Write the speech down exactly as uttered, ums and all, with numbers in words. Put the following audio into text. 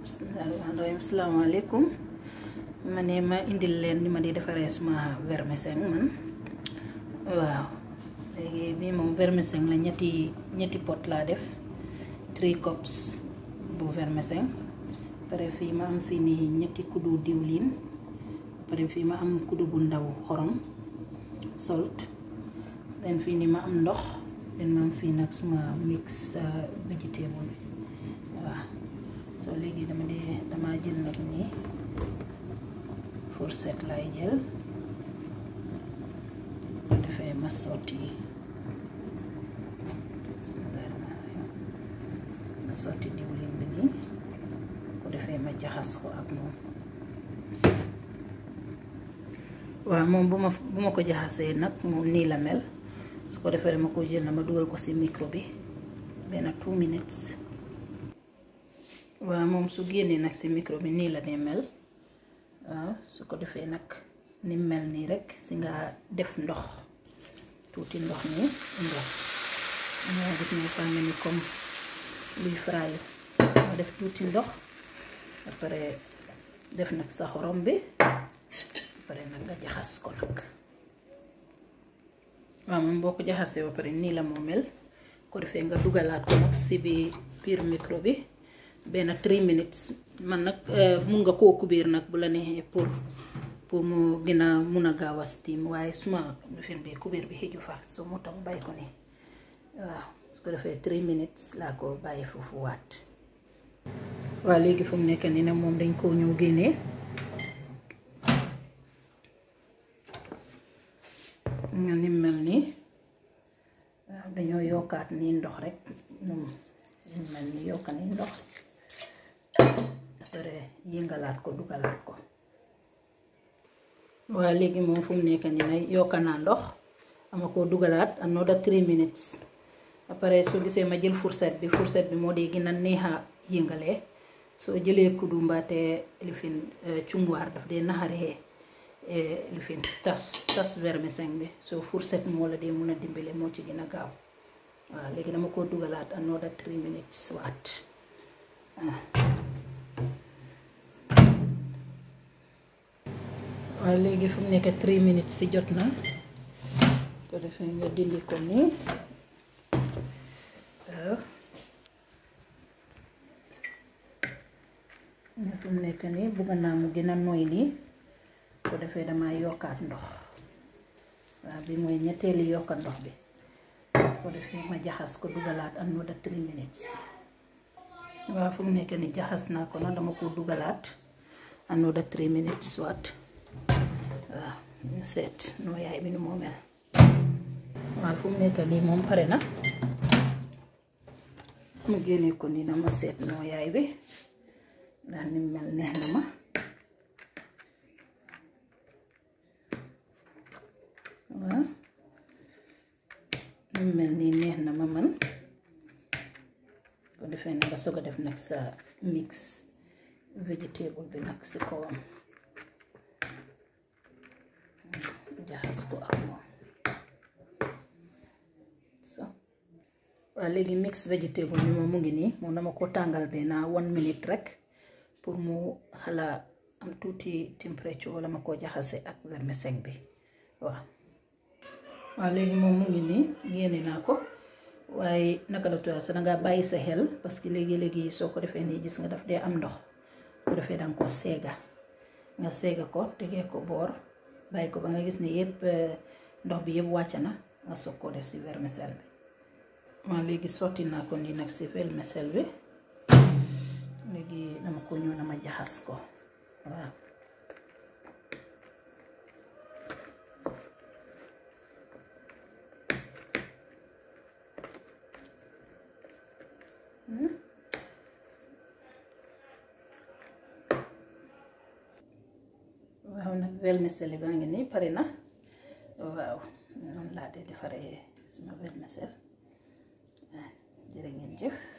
bismillahirrahmanirrahim. Assalamualaikum. ma ne ma indil leen ni ma di defaree suma vermicelle man waaw léegi bii moom vermicelle la ñetti ñetti pot laa def three cups bu vermicelle pare fii ma am fii nii ñetti kuddu diwlin pare fii ma am kuddu bu ndaw xorom salt den fii nii ma am ndox den ma am fii nag suma mix vegetable bi waaw so léegi dama dee dama jël nag nii fourchette lay jël bu defee ma sotti ma sotti diwlin bi nii bu defee ma jaxas ko ak moom waaw moom bu ma bu ma ko jaxasee nag moom nii la mel su ko defee dama ko jël na ma dugal ko ci micro bi benn two minutes waaw moom su génnee nag ci micro bi nii la dee mel waaw su ko defee nag ni mel nii rek si nga def ndox tuuti ndox nii ndox moo def ni fa mel ni comme luy fray nga def tuuti ndox après def nag sa xorom bi après nag nga jaxas ko nag waaw moom boo ko jaxasee ba pare nii la moo mel ko defee nga dugalaat ko nag si bi biir micro bi benn three minutes man nag mun nga koo kubéer nag bu la neexee pour pour mu gën a mun a gaaw a steam waaye suma lifin bi kubéer bi xëju fa so moo tax mu bàyyi ko nii waaw su ko defee three minutes laa ko bàyyi foofu waat waaw léegi fu mu nekk nii nag moom dañ koo ñëw génnee ñu ni mel nii waaw dañoo yokkaat nii ndox rek moom ni mel nii yokka nii ndox après yëngalaat ko dugalaat ko waaw léegi moom fu mu nekk nii nag yokka naa ndox ama ko dugalaat another three minutes après soo gisee ma jël fourchette bi fourchette bi moo dee gën a neexa yëngalee soo jëlee kuddu mbaate lifin cumwaar daf dee naxaree lifin tas tas vermicelle bi soo fourchette moo la dee mun a dimbale moo ci gën a gaaw waaw léegi dama ko dugalaat another three minutes waat waaw léegi fu mu nekk three minutes si jot na ko defee nga dindi ko nii waaw fu mu nekk nii bugga naa mu gën a nooy nii ko defee dama yokkaat ndox waaw bi mooy ñetteeli yokka ndox bi ko defee ma jaxas ko dugalaat another three minutes waaw fu mu nekk nii jaxas naa ko nag dama ko dugalaat another three minutes waat waaw ñu seet nooyaay bi nu moo mel waaw fu mu nekk nii moom pare na mu génnee ko nii na ma seet nooyaay bi ndax ni mel neex na ma waaw ni mel nii neex na ma man ko defee na nga soog a def nag sa mix vegetable bi nag si kawam jaxas ko ak moom so waaw léegi mix vegetable bi moom mu ngi nii moom dama ko tàngal benn one minute rek pour mu xala am tuuti température wala ma ko jaxase ak vermicelle bi waaw waaw léegi moom mu ngi nii génne naa ko waaye naka la tudd sa danga bàyyi sa xel parce que léegi-léegi soo ko defee nii gis nga daf dee am ndox bu defee danga ko seega nga seega ko tegee ko boor bàyyi ko ba nga gis ne yëpp ndox bi yëpp wàcc na nga soog koo def si vermicelle bi waaw léegi sotti naa ko nii nag si vermicelle bi léegi dama ko ñëw na ma jaxas ko waaw waaw nag vermicelle baa ngi nii pare na waaw noonu laa dee defaree suma vermicelle jërë ngeen jëf